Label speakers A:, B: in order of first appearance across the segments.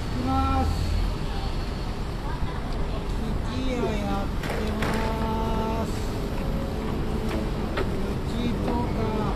A: きます。生きややってます。道とか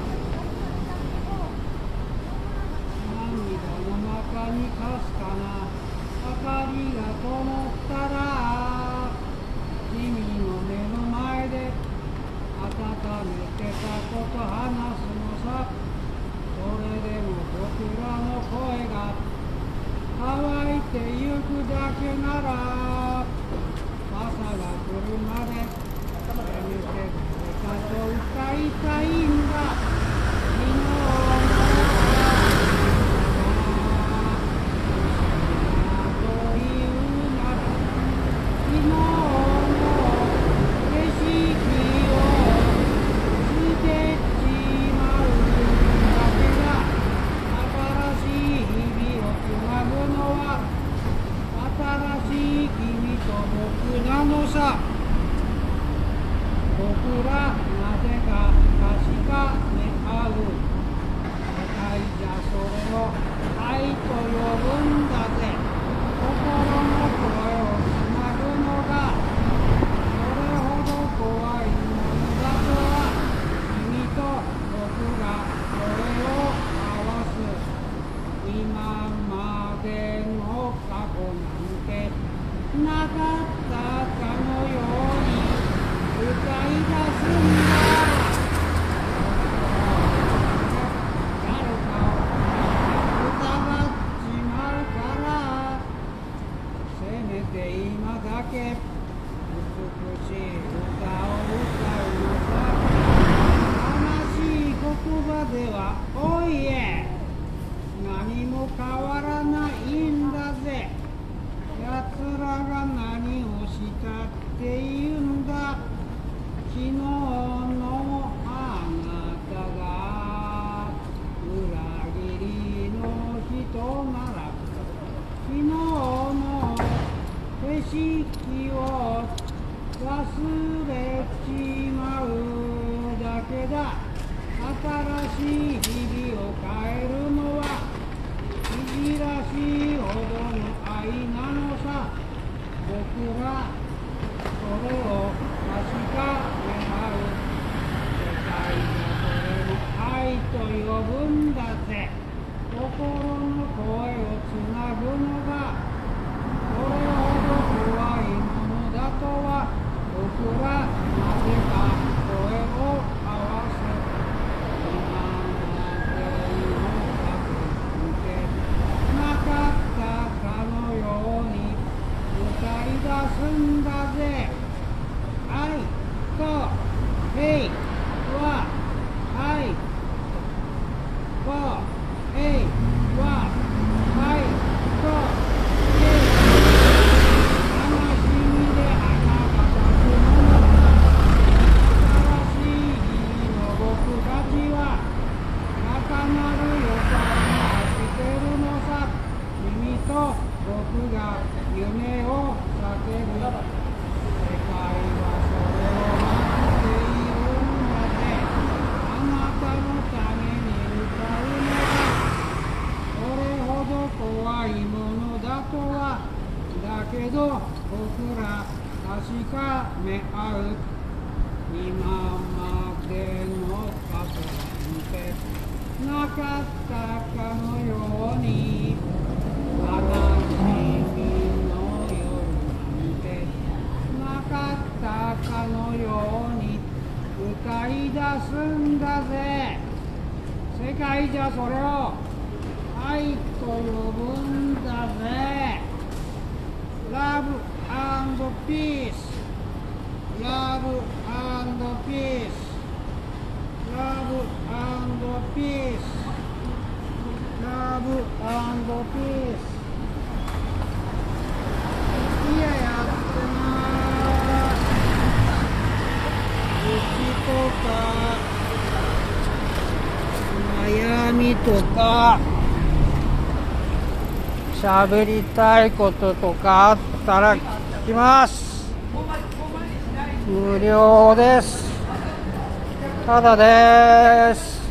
A: 涙の中にかすかな明かりが灯ったら、君の目の前で温めてたこと話すのさ。それでも僕らの声が乾いてゆくだけなら、朝が来るまでせめて誰かと歌いたいんだ。昨日というなら、昨日の景色を捨てちまうだけだ。新しい日々をつなぐのは新しい君と僕なのさ。僕らなぜか確かめ合う。世界じゃそれを愛と呼ぶんだぜ。心の声をつなぐのがそれほど怖いものだとは、君と僕が声を合わす。今までの過去なんてなかったかのように歌い出すんだ。誰かを疑っちまうから、せめて今だけ美しい歌を歌うのさ。悲しい言葉ではおいえ何も変わらないんだぜ。奴らが何をしたっていうんだ。昨日のあなたが裏切りの人なら、昨日の景色を忘れちまうだけだ。新しい日々を変えるのはいじらしいほどの愛なのさ。僕らそれを確かめ合う。世界がそれを愛と呼ぶんだぜ。心の声をつなぐのがそれほど怖いものだとは、僕らなぜか声を合わせ、今までの過去なんてなかったかのように歌い出すんだぜ。愛と平和、愛と平和、愛と平和、悲しみで花が咲くものだ。新しい日々の僕たちは高鳴る予感がしてるのさ。君と僕が夢を叫ぶ。世界はそれを待っているんだぜ。あなたのために歌うのだ。それほど怖いものだとは、だけど僕ら確かめ合う。今までの過去なんてなかったかのように、悲しみの夜なんてなかったかのように歌い出すんだぜ。世界じゃそれを愛と呼ぶんだぜ。Love and peace, love and peace, love and peace, love and peace。いややってます。うちとか悩みとか喋りたいこととかあったら聞きます。無料です。ただです。